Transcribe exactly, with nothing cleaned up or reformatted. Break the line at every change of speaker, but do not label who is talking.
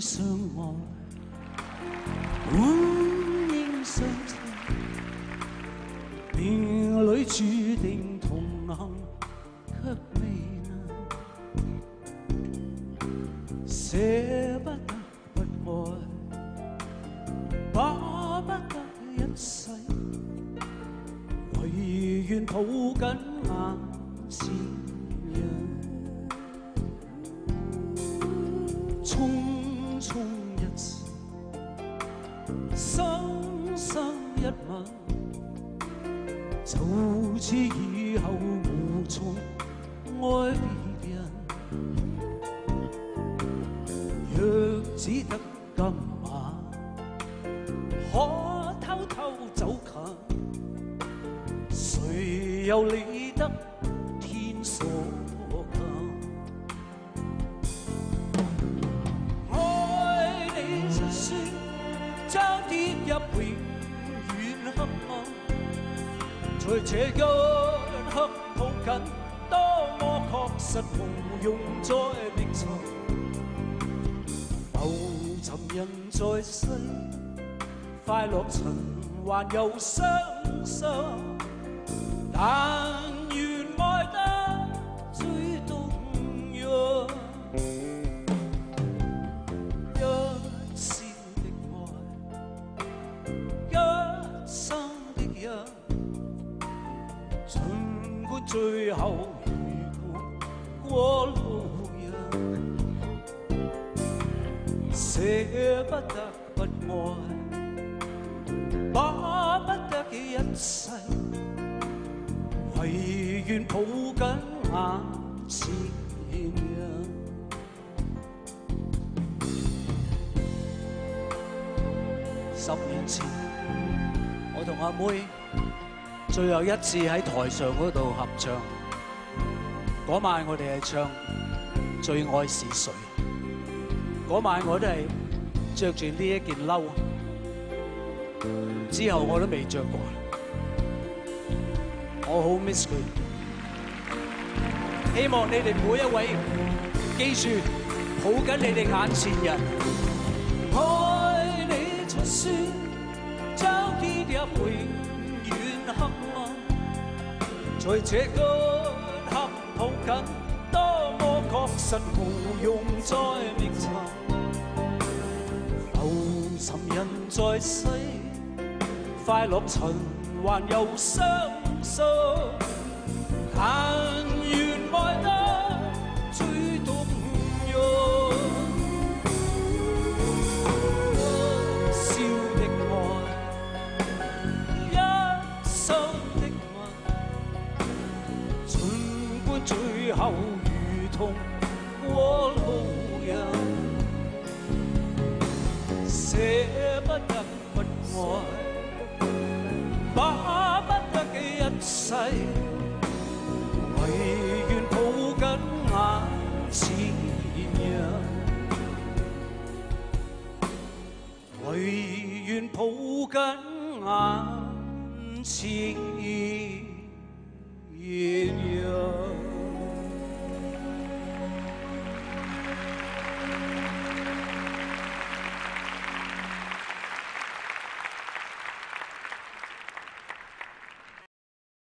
相愛，本應相襯，命裏注定同行，卻未能捨不得不愛，把不得一世，唯願抱緊眼前人。匆匆一次，深深一吻，就似以後無從愛別人。若只得今晚，可偷偷走近，誰又理得天所近？愛你就算將跌入永遠黑暗，在這一刻抱緊，多麼確實無用再覓尋。浮沉人在世，快樂塵還有傷心，但願愛得最動人。一線的愛，一生的人，儘管最後如同過路人，捨不得不愛，把不得嘅一世，唯願抱緊眼前人。十年前，我同阿妹最後一次喺台上嗰度合唱，嗰晚我哋係唱《最愛是誰》。嗰晚我都係着住呢一件褸，之後我都未着過。我好 miss 佢，希望你哋每一位記住抱緊你哋眼前人。愛你就算將跌入永遠黑暗，在這個刻抱緊，多麼確實無用再覓尋。浮沉人在世，快樂塵還有傷心，但願愛得最動人。一笑的愛，一生的吻，儘管最後如同過路人，捨不得不愛，把不得嘅一世，唯願抱緊眼前人，唯願抱緊眼前人。